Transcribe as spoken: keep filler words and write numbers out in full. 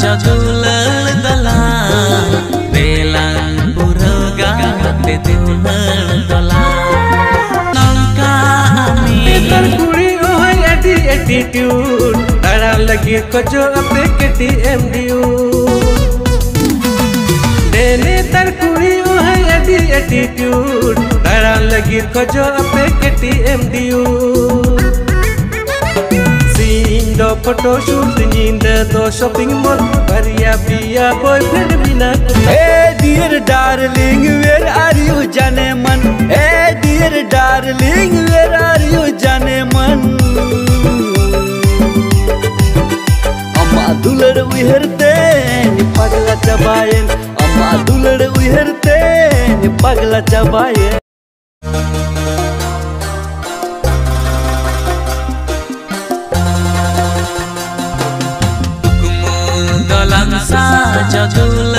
jadulal dalam belang puraga te diulal dalam nangka ami tar kuri ohai adi attitude tara lagi kojo ape keti mdu dene tar kuri ohai adi attitude tara lagi kojo ape keti mdu do photo shoot ninda do shopping mall bariya biya boyfriend bina hey dear darling where are you jane man hey dear darling where are you jane man amma dulad uherte ni pagla chabayen amma dulad uherte ni pagla chabayen saja dulu